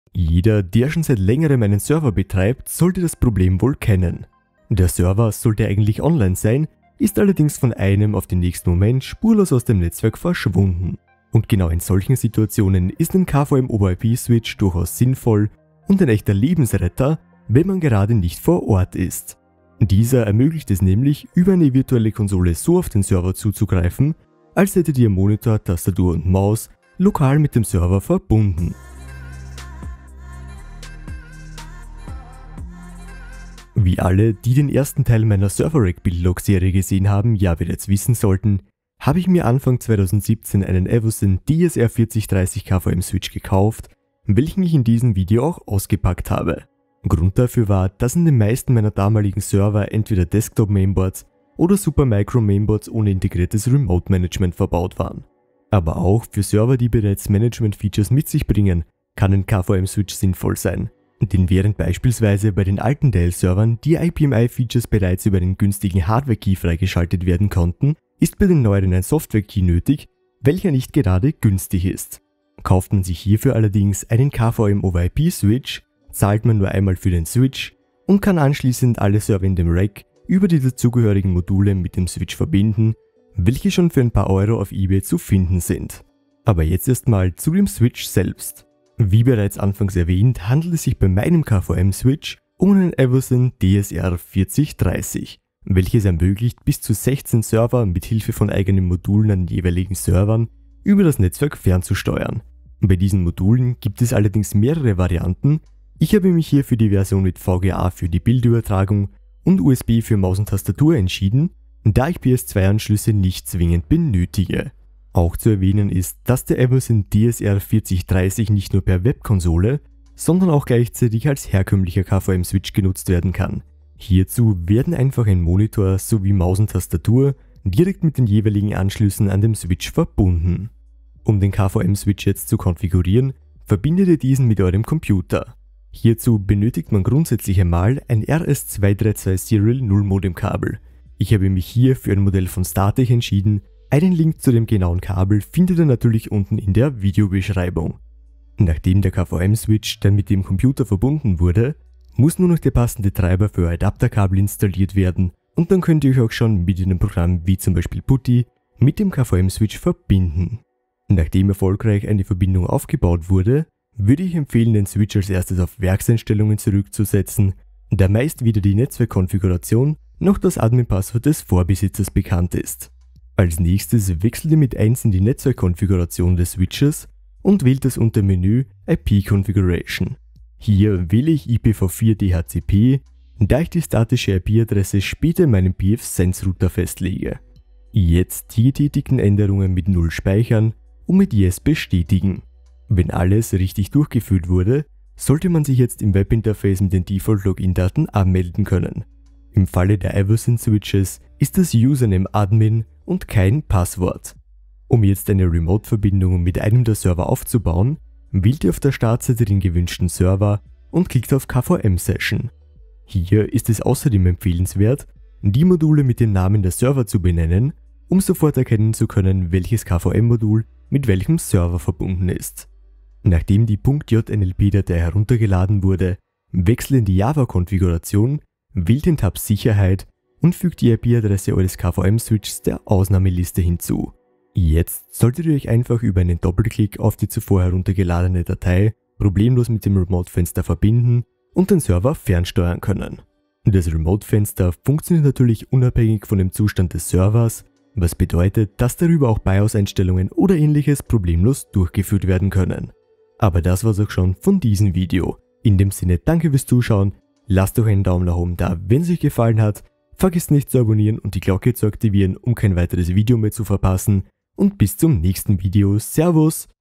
Jeder, der schon seit längerem einen Server betreibt, sollte das Problem wohl kennen. Der Server sollte eigentlich online sein, ist allerdings von einem auf den nächsten Moment spurlos aus dem Netzwerk verschwunden. Und genau in solchen Situationen ist ein KVM-over-IP-Switch durchaus sinnvoll und ein echter Lebensretter, wenn man gerade nicht vor Ort ist. Dieser ermöglicht es nämlich, über eine virtuelle Konsole so auf den Server zuzugreifen, als hättet ihr Monitor, Tastatur und Maus lokal mit dem Server verbunden. Wie alle, die den ersten Teil meiner Server-Rack-Build-Log-Serie gesehen haben, ja bereits wissen sollten, habe ich mir Anfang 2017 einen Eversen DSR 4030 KVM-Switch gekauft, welchen ich in diesem Video auch ausgepackt habe. Grund dafür war, dass in den meisten meiner damaligen Server entweder Desktop-Mainboards oder Supermicro-Mainboards ohne integriertes Remote-Management verbaut waren. Aber auch für Server, die bereits Management-Features mit sich bringen, kann ein KVM-Switch sinnvoll sein. Denn während beispielsweise bei den alten Dell-Servern die IPMI-Features bereits über einen günstigen Hardware-Key freigeschaltet werden konnten, ist bei den neueren ein Software-Key nötig, welcher nicht gerade günstig ist. Kauft man sich hierfür allerdings einen KVM-over-IP-Switch, zahlt man nur einmal für den Switch und kann anschließend alle Server in dem Rack über die dazugehörigen Module mit dem Switch verbinden, welche schon für ein paar Euro auf eBay zu finden sind. Aber jetzt erstmal zu dem Switch selbst. Wie bereits anfangs erwähnt, handelt es sich bei meinem KVM-Switch um einen Eversen DSR 4030, welches ermöglicht, bis zu 16 Server mit Hilfe von eigenen Modulen an den jeweiligen Servern über das Netzwerk fernzusteuern. Bei diesen Modulen gibt es allerdings mehrere Varianten. Ich habe mich hier für die Version mit VGA für die Bildübertragung und USB für Maus und Tastatur entschieden, da ich PS2-Anschlüsse nicht zwingend benötige. Auch zu erwähnen ist, dass der Eversen DSR 4030 nicht nur per Webkonsole, sondern auch gleichzeitig als herkömmlicher KVM-Switch genutzt werden kann. Hierzu werden einfach ein Monitor sowie Maus und Tastatur direkt mit den jeweiligen Anschlüssen an dem Switch verbunden. Um den KVM-Switch jetzt zu konfigurieren, verbindet ihr diesen mit eurem Computer. Hierzu benötigt man grundsätzlich einmal ein RS232 Serial 0 Modem-Kabel. Ich habe mich hier für ein Modell von Startech entschieden. Einen Link zu dem genauen Kabel findet ihr natürlich unten in der Videobeschreibung. Nachdem der KVM-Switch dann mit dem Computer verbunden wurde, muss nur noch der passende Treiber für Adapterkabel installiert werden und dann könnt ihr euch auch schon mit einem Programm wie zum Beispiel PuTTY mit dem KVM-Switch verbinden. Nachdem erfolgreich eine Verbindung aufgebaut wurde, würde ich empfehlen, den Switch als erstes auf Werkseinstellungen zurückzusetzen, da meist weder die Netzwerkkonfiguration noch das Admin-Passwort des Vorbesitzers bekannt ist. Als nächstes wechselt ihr mit 1 in die Netzwerkkonfiguration des Switches und wählt das Untermenü IP Configuration. Hier wähle ich IPv4 DHCP, da ich die statische IP-Adresse später in meinem pfSense-Router festlege. Jetzt die getätigten Änderungen mit 0 speichern und mit Yes bestätigen. Wenn alles richtig durchgeführt wurde, sollte man sich jetzt im Webinterface mit den Default-Login-Daten anmelden können. Im Falle der Eversen-Switches ist das Username Admin und kein Passwort. Um jetzt eine Remote-Verbindung mit einem der Server aufzubauen, wählt ihr auf der Startseite den gewünschten Server und klickt auf KVM-Session. Hier ist es außerdem empfehlenswert, die Module mit den Namen der Server zu benennen, um sofort erkennen zu können, welches KVM-Modul mit welchem Server verbunden ist. Nachdem die .jnlp-Datei heruntergeladen wurde, wechselt in die Java-Konfiguration, wählt den Tab Sicherheit und fügt die IP-Adresse eures KVM-Switches der Ausnahmeliste hinzu. Jetzt solltet ihr euch einfach über einen Doppelklick auf die zuvor heruntergeladene Datei problemlos mit dem Remote-Fenster verbinden und den Server fernsteuern können. Das Remote-Fenster funktioniert natürlich unabhängig von dem Zustand des Servers, was bedeutet, dass darüber auch BIOS-Einstellungen oder ähnliches problemlos durchgeführt werden können. Aber das war's auch schon von diesem Video. In dem Sinne, danke fürs Zuschauen, lasst doch einen Daumen nach oben da, wenn es euch gefallen hat, vergesst nicht zu abonnieren und die Glocke zu aktivieren, um kein weiteres Video mehr zu verpassen und bis zum nächsten Video. Servus!